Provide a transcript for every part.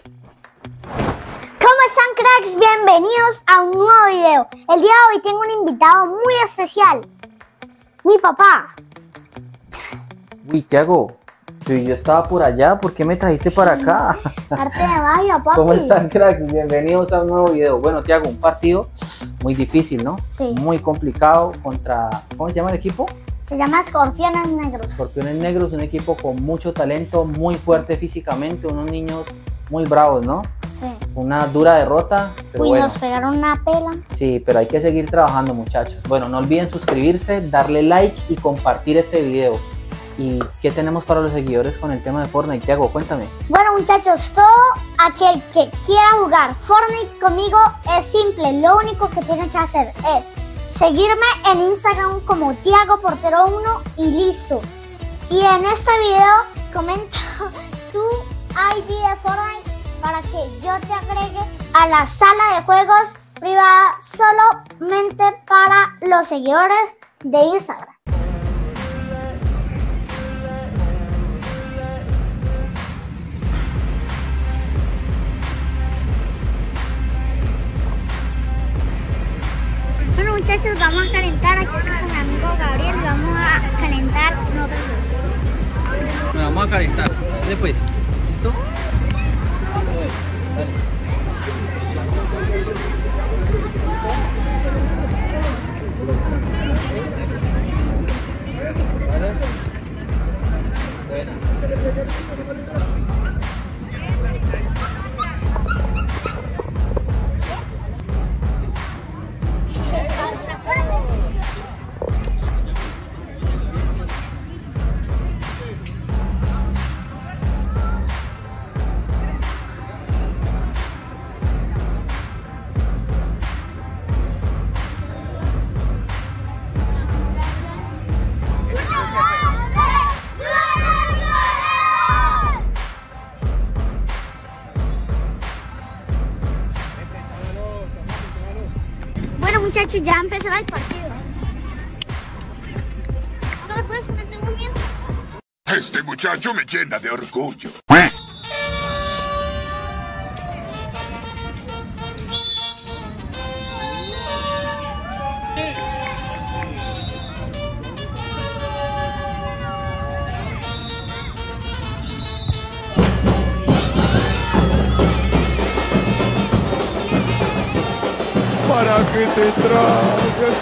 ¿Cómo están, cracks? Bienvenidos a un nuevo video. El día de hoy tengo un invitado muy especial. Mi papá. Uy, Tiago, yo estaba por allá, ¿por qué me trajiste para acá? Arte de magia, papi. ¿Cómo están, cracks? Bienvenidos a un nuevo video. Bueno, Tiago, un partido muy difícil, ¿no? Sí. Muy complicado contra, ¿cómo se llama el equipo? Se llama Escorpiones Negros. Escorpiones Negros, un equipo con mucho talento, muy fuerte físicamente, unos niños muy bravos, ¿no? Sí. Una dura derrota, pero Uy, bueno. nos pegaron una pela. Sí, pero hay que seguir trabajando, muchachos. Bueno, no olviden suscribirse, darle like y compartir este video. ¿Y qué tenemos para los seguidores con el tema de Fortnite? Tiago, cuéntame. Bueno, muchachos, todo aquel que quiera jugar Fortnite conmigo es simple. Lo único que tiene que hacer es seguirme en Instagram como TiagoPortero1 y listo. Y en este video comenta tu ID de Fortnite para que yo te agregue a la sala de juegos privada solamente para los seguidores de Instagram. Bueno, muchachos, vamos a calentar. Aquí estoy con mi amigo Gabriel y vamos a calentar nosotros dos. Bueno, vamos a calentar. Después, ¿listo? Dale. Vale. Buena. Bueno, muchachos, ya empezará el partido. ¿No le puedes meter un viento? Este muchacho me llena de orgullo. ¿Para qué te tragas?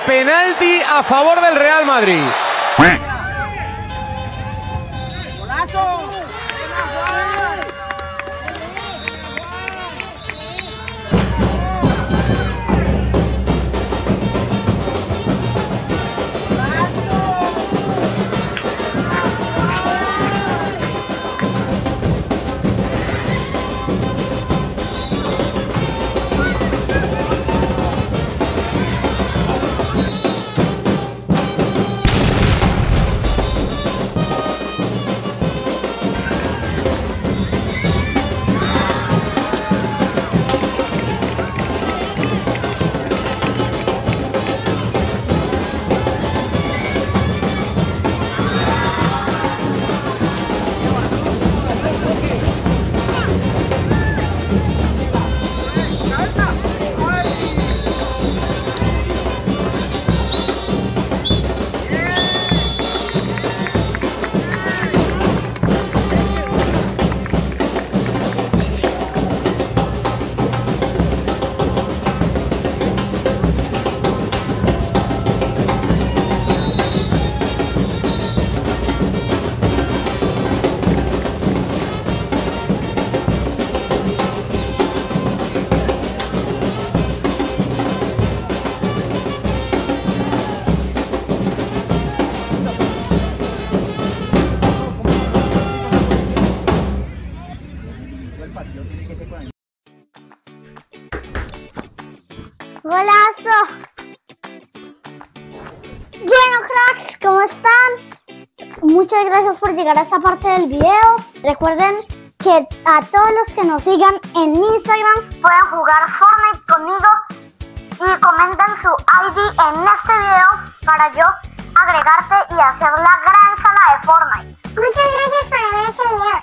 penalti a favor del Real Madrid. ¡Golazo! Bueno, cracks, ¿cómo están? Muchas gracias por llegar a esta parte del video. Recuerden que a todos los que nos sigan en Instagram pueden jugar Fortnite conmigo y comenten su ID en este video para yo agregarte y hacer la gran sala de Fortnite. Muchas gracias por ver este video.